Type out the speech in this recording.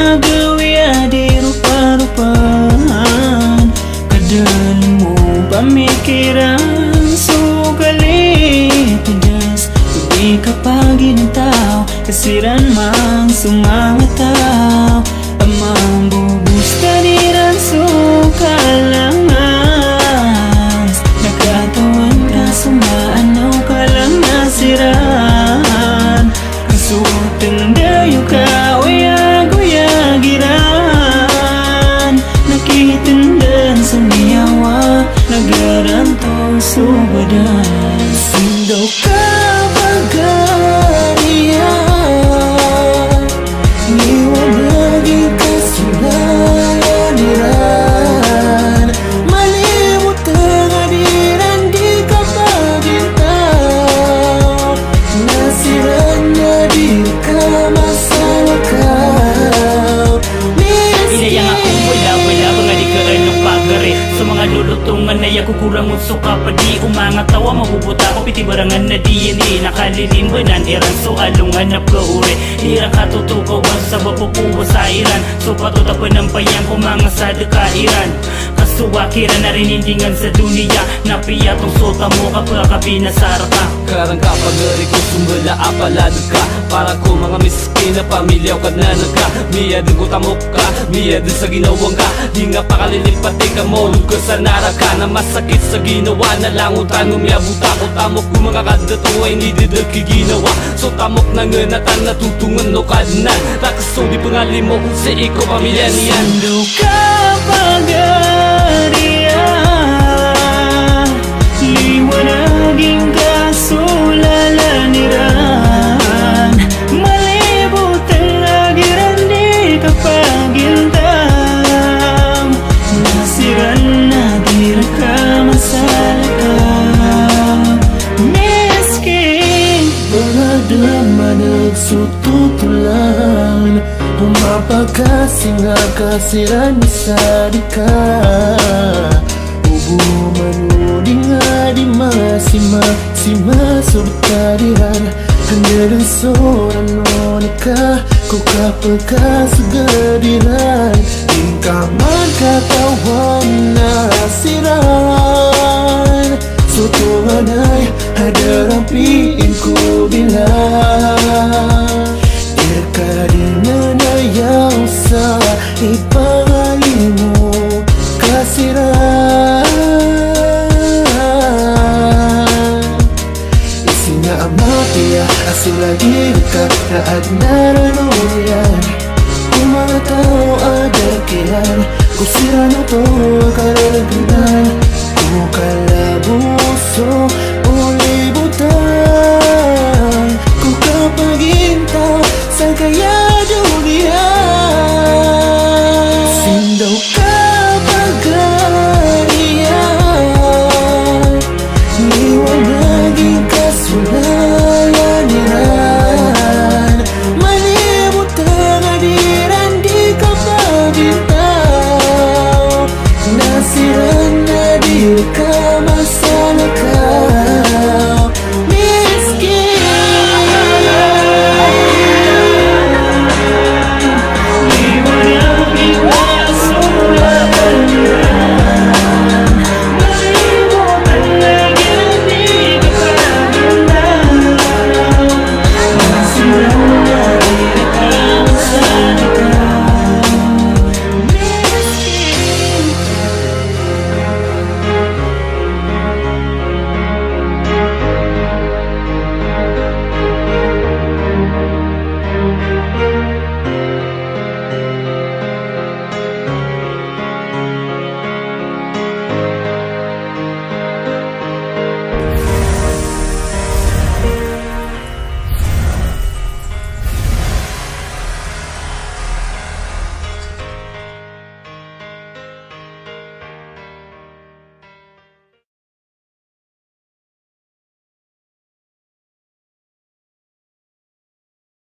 gawi di rupa-rupaan kadalimu pamikiran sugali tegas di kapagi ng tao kasiran mang sumangatao amang bubus kaniran sukalangas nakatawan ka sumaanaw ka lang nasiran kasuotan dayo ka uyag-uyagiran nakitindan sumiyawa nagarantong subadan sindaw ka pagkariyan liwanagin ka sulaniran malimut ang adiran di ka pagintao nasiran na di ka masalakaw inayang akong wala mga di ka anong pagari sa mga lulutungan na yaku kurang suka pa di umangat tawa mabubuta ko piti barangan na DNA nakalilimbanan iran so alungan na kauri hirang katutukawan sa bapupuwa sa iran so patutapan ng payang kumanga sa dekairan kasuwakiran na rinindingan sa dunia napiyatong sota mo kapag kapinasara ka karang kapagari ko sumbala apalado ka para ko mga miskin na pamilyaw ka na nagka miya din ko tamok ka miya din sa ginawang ka di nga pakalilipati ka mo ka sa naraka na masakit sa ginawa na lang utang umiabuta ko tamok kung mga kadato ay hindi didaki ginawa so tamok na nganatan natutungan no kadnan rakaso di pangali mo sa iko pamilya niyan sindaw ka pagariyan liwanagin ka sulalaniran malibot ang agiran di ka pagintang nasiran na di ka masalakaw miskin mga drama nagsututulan pumapakasing akasiran sa dika ubu manudi nga di masima surtadihan kandaran soran nonika kukapakasugadiran ingkaman katawan nasiran sutuhan ay hadarapiin ko bilang Irkadina na yaw sa ipangali mo kasiran Isinaamatiya asilagin ka na at naranoyan Kung mga tao adakihan kusira na to kalalaginan Kung kalabuso o libutan Kung kapagintaw sa kaya